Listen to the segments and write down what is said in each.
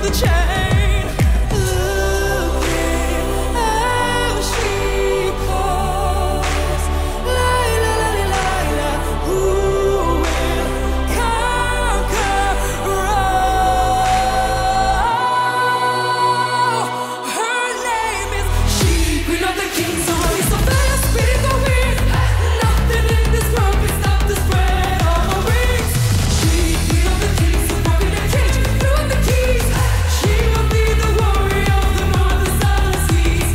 the chain, looking how she calls. Layla, Layla, Layla, who will conquer all? Her name is she, queen of the kings, so running so fast, speeding the wind. Nothing in this world can stop the spread of her wings. She, queen of the kings, so broken the cage, threw the keys. She will be the warrior of the northern southern seas.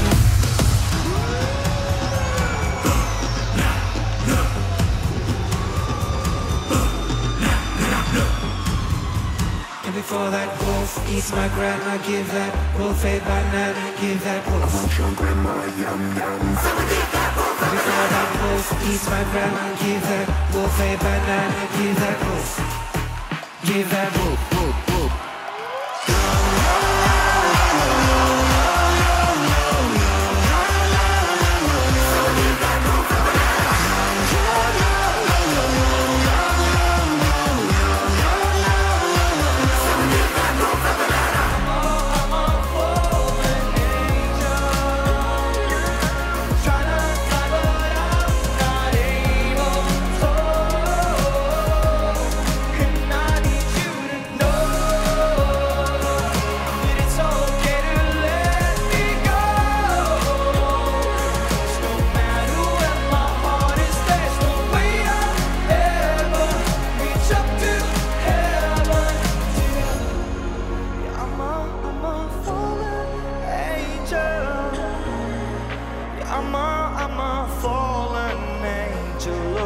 And before that wolf eats my grandma, give that wolf a banana, give that wolf. I want your grandma, yum yum. And before that wolf eats my grandma, give that wolf a banana, give that wolf. Give that wolf, wolf, wolf. I'm a fallen angel.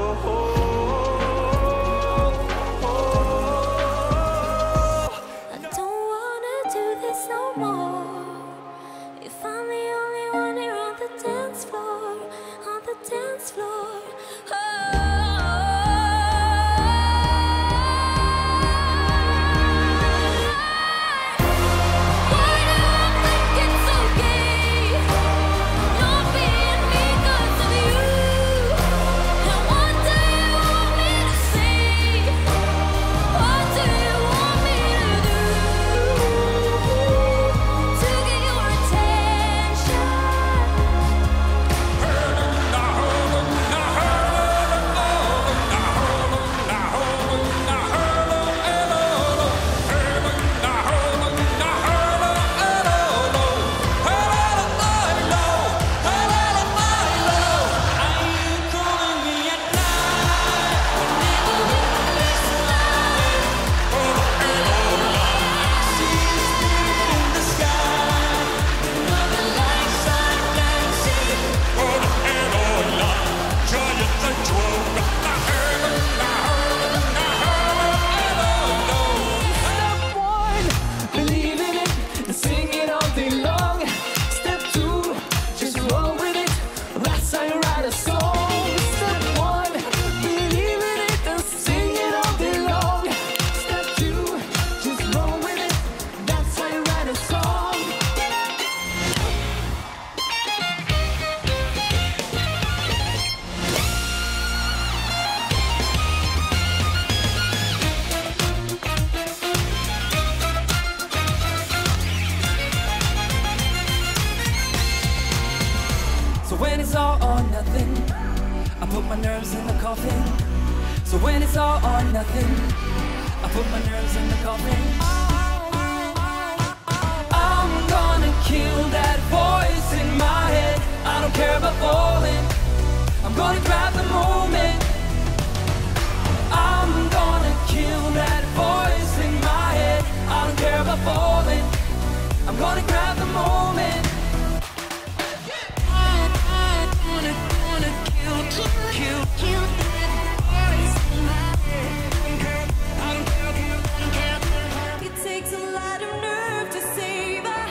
I don't wanna do this no more. If I'm the only one here on the dance floor, on the dance floor. Why do I think it's okay? Not being me 'cause of you. And what do you want me to say? What do you want me to do to get your attention? Step one, believe in it and sing it all day long. Step two, just roll with it. That's how you write a song. Step one, believe in it and sing it all day long. Step two, just roll with it. That's how you write a song. So when it's all or nothing, I put my nerves in the coffin. So when it's all or nothing, I put my nerves in the coffin. I'm gonna kill that voice in my head. I don't care about falling. I'm gonna grab the moment. I'm gonna kill that voice in my head. I don't care about falling. I'm gonna grab the moment. Kill that voice in my head. I don't care. It takes a lot of nerve to save a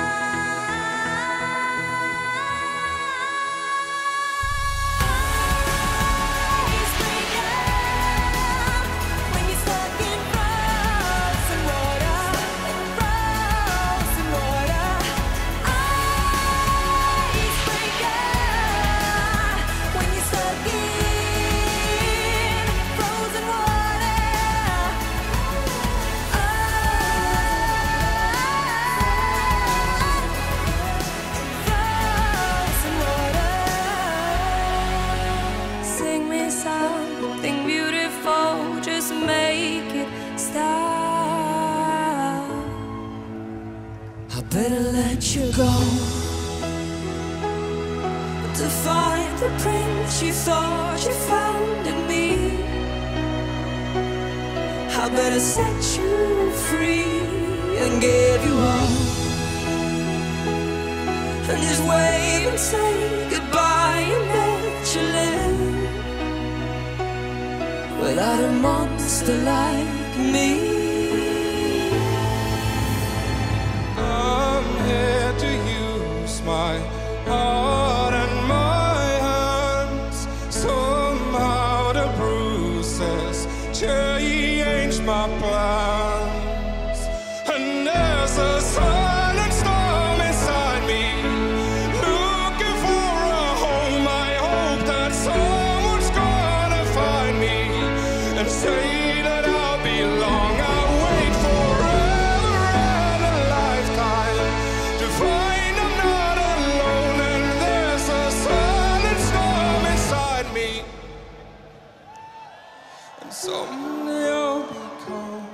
life. fall, just make it stop. I better let you go To find the prince you thought you found in me, I better set you free and give you all, and just wave and say goodbye and let you live without a monster like me. I'm here to use my heart and my hands. Somehow the bruises change my plans. And there's a silent storm inside me, looking for a home. I hope that someone's gonna find me and say that I'll belong. I'll wait forever and a lifetime to find I'm not alone. And there's a silent storm inside me, and someday I'll be calm.